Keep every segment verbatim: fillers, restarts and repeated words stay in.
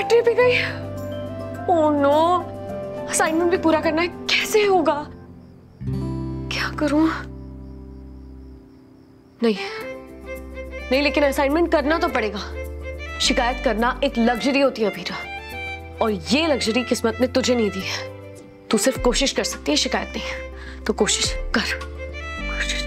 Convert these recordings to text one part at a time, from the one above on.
छुट्टी भी गई। ओह नो, असाइनमेंट भी पूरा करना है, कैसे होगा? क्या करूं? नहीं नहीं, लेकिन असाइनमेंट करना तो पड़ेगा। शिकायत करना एक लग्जरी होती है अभीरा, और ये लग्जरी किस्मत ने तुझे नहीं दी है। तू सिर्फ कोशिश कर सकती है, शिकायत नहीं। तो कोशिश कर। कोशिश।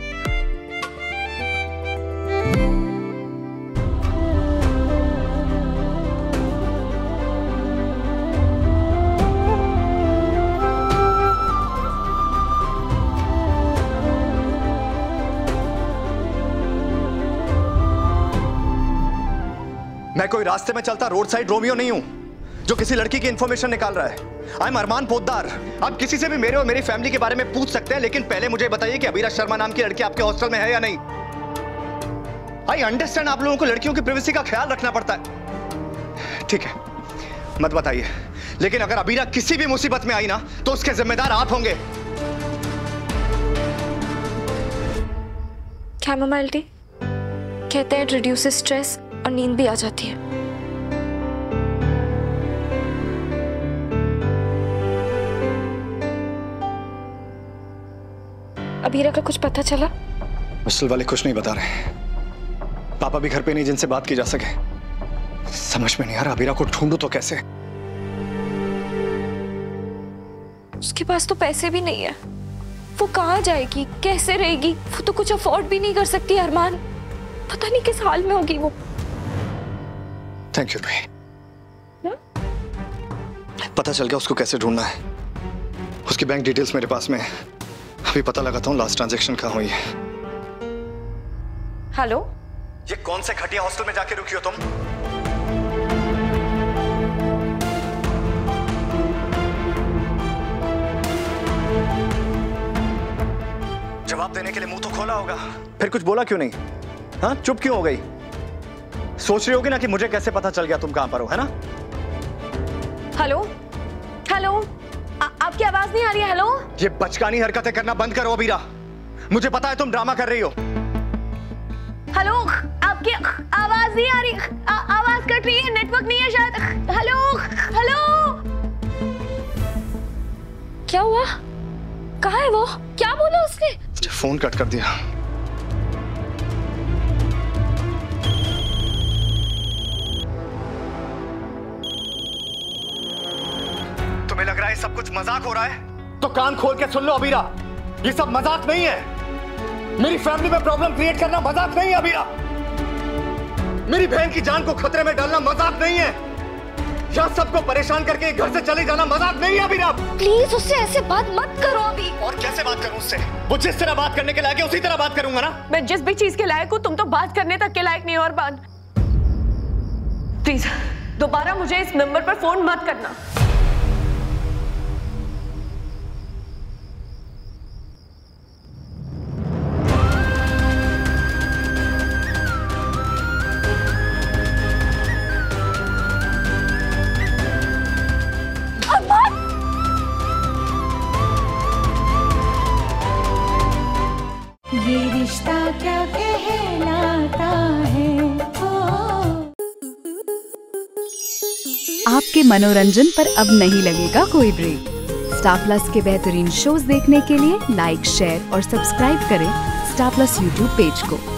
मैं कोई रास्ते में चलता रोड साइड रोमियो नहीं हूं जो किसी लड़की की इंफॉर्मेशन निकाल रहा है। I am Arman Poddar. आप किसी से भी मेरे और मेरी फैमिली के बारे में पूछ सकते हैं, लेकिन पहले मुझे बताइए कि अबीरा शर्मा नाम की लड़की आपके हॉस्टल में है या नहीं। आई अंडरस्टैंड आप लोगों को लड़कियों की प्राइवेसी का ख्याल रखना पड़ता है, ठीक है, मत बताइए। लेकिन अगर अबीरा किसी भी मुसीबत में आई ना तो उसके जिम्मेदार आप होंगे। कैमोमाइल टी कहते हैं रिड्यूसेस स्ट्रेस और नींद भी आ जाती है। अबीरा का कुछ पता चला? हॉस्टल वाले कुछ नहीं बता रहे। पापा भी घर पे नहीं जिनसे बात की जा सके। समझ में नहीं आ रहा अबीरा को ढूंढूं तो कैसे। उसके पास तो पैसे भी नहीं है, वो कहाँ जाएगी, कैसे रहेगी? वो तो कुछ अफोर्ड भी नहीं कर सकती। अरमान, पता नहीं किस हाल में होगी वो। थैंक यू भाई, पता चल गया उसको कैसे ढूंढना है। उसकी बैंक डिटेल्स मेरे पास में है। अभी पता लगाता हूँ लास्ट ट्रांजैक्शन कहाँ हुई है। हेलो, ये कौन से घटिया हॉस्टल में जाके रुकी हो तुम? जवाब देने के लिए मुंह तो खोला होगा, फिर कुछ बोला क्यों नहीं? हाँ, चुप क्यों हो गई? सोच रही होगी ना कि मुझे कैसे पता चल गया तुम कहां पर हो, है ना? हेलो हेलो, आपकी आवाज नहीं आ रही है। हेलो, ये बचकानी हरकतें करना बंद करो अबीरा। मुझे पता है तुम ड्रामा कर रही हो। हेलो, आपकी आवाज नहीं आ रही। आ, आवाज कट रही है, नेटवर्क नहीं है शायद। हेलो हेलो, क्या हुआ? कहाँ है वो? क्या बोला उसने? मुझे फोन कट कर दिया। तुम्हें लग रहा है सब कुछ मजाक हो रहा है? तो कान खोल के सुन लो अबीरा, ये सब मजाक नहीं है। मेरी फैमिली में प्रॉब्लम क्रिएट करना मजाक नहीं है अबीरा। मेरी बहन की जान को खतरे में डालना मजाक नहीं है। या सबको परेशान करके घर से चले जाना मजाक नहीं है अबीरा। प्लीज उससे ऐसे बात मत करो अभी। और कैसे बात करूं उससे? वो जिस तरह बात करने के लायक है उसी तरह बात करूंगा ना। मैं जिस भी चीज के लायक हूं, तुम तो बात करने तक के लायक नहीं हो। अरमान, प्लीज दोबारा मुझे इस नंबर पर फोन मत करना। ये रिश्ता क्या कहलाता है। आपके मनोरंजन पर अब नहीं लगेगा कोई ब्रेक। स्टार प्लस के बेहतरीन शोज देखने के लिए लाइक, शेयर और सब्सक्राइब करें स्टार प्लस यूट्यूब पेज को।